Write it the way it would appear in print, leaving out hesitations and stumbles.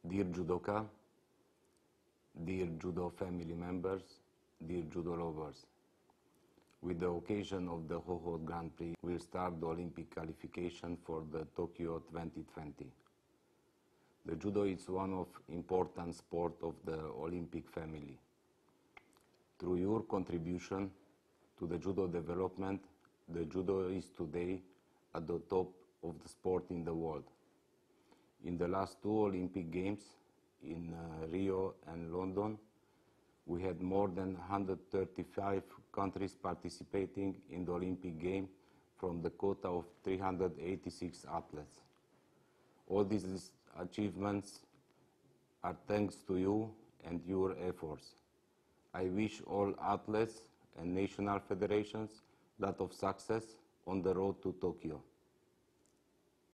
Dear judoka, dear judo family members, dear judo lovers, with the occasion of the Hohhot Grand Prix, we'll start the Olympic qualification for the Tokyo 2020. The judo is one of important sport of the Olympic family. Through your contribution to the judo development, the judo is today at the top of the sport in the world. In the last two Olympic Games, in Rio and London, we had more than 135 countries participating in the Olympic Games from the quota of 386 athletes. All these achievements are thanks to you and your efforts. I wish all athletes and national federations a lot of success on the road to Tokyo.